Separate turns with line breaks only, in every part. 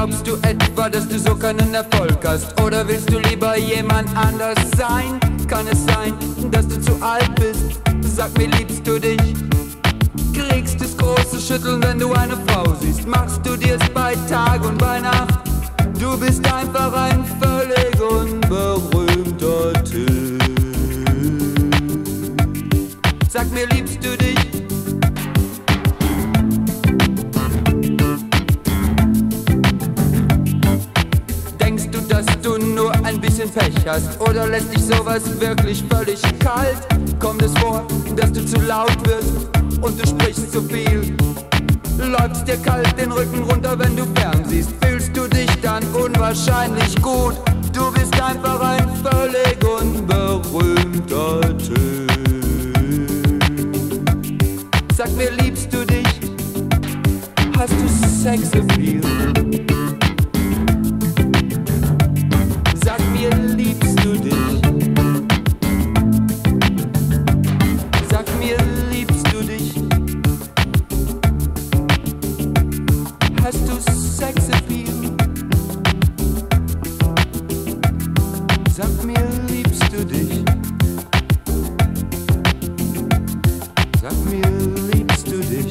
Glaubst du etwa, dass du so keinen Erfolg hast? Oder willst du lieber jemand anders sein? Kann es sein, dass du zu alt bist? Sag mir, liebst du dich? Kriegst das große Schütteln, wenn du eine Frau siehst? Machst du dir's bei Tag und bei Nacht? Du bist einfach ein völlig unberühmter Typ. Sag mir, liebst du dich? Denkst du, dass du nur ein bisschen Pech hast? Oder lässt dich sowas wirklich völlig kalt? Kommt es vor, dass du zu laut wirst und du sprichst zu viel? Läufst dir kalt den Rücken runter, wenn du fernsiehst? Fühlst du dich dann unwahrscheinlich gut? Du bist einfach ein völlig unberühmter Typ. Sag mir, liebst du dich? Hast du Sexappeal? Sag mir, liebst du dich? Sag mir, liebst du dich? Hast du Sexappeal? Sag mir, liebst du dich? Sag mir, liebst du dich?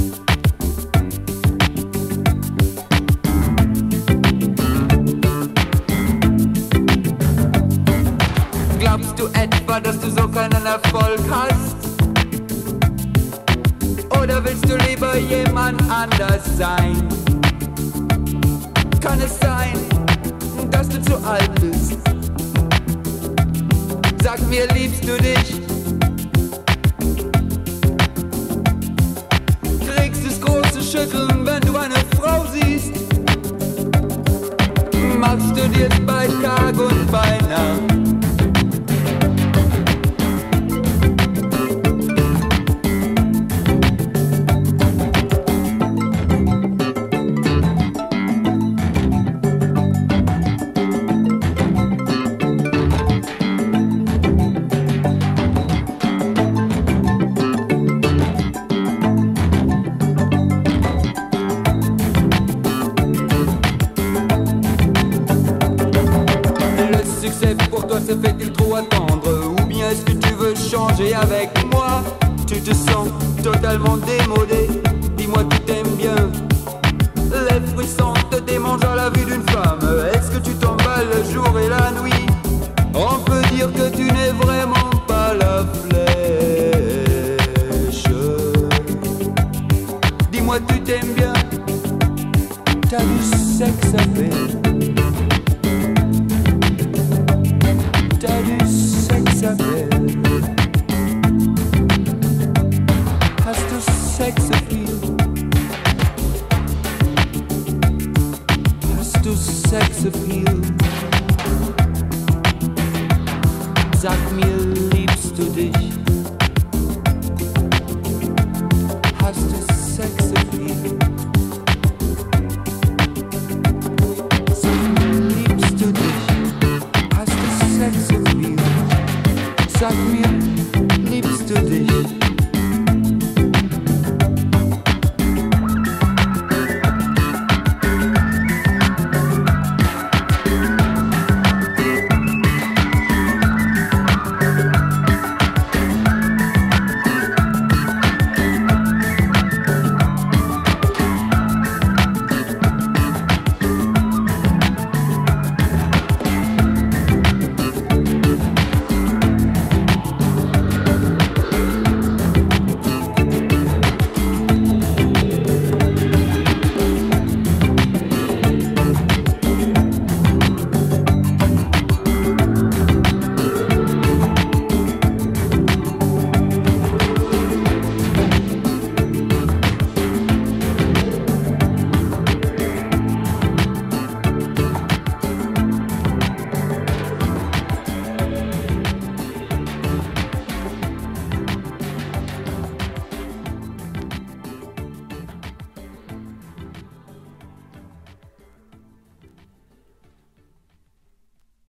Glaubst du etwa, dass du so keinen Erfolg hast? Oder willst du lieber jemand anders sein? Kann es sein, dass du zu alt bist? Sag mir, liebst du dich? Kriegst das große Schütteln, wenn du eine Frau siehst? Machst du dir's bei Tag und bei Nacht?
Ça fait-il trop attendre? Ou bien est-ce que tu veux changer avec moi? Tu te sens totalement démodé. Dis-moi, tu t'aimes bien. Les frissons te démangent à la vue d'une femme. Est-ce que tu t'emballes le jour et la nuit? On peut dire que tu n'es vraiment pas la flèche. Dis-moi, tu t'aimes bien. T'as du Sexappeal. T'as du Sexappeal. Hast du Sexappeal? Hast du Sexappeal? Sag mir, liebst du dich? Hast du Sexappeal? Sag mir, liebst du dich? Hast du Sexappeal? Sag mir,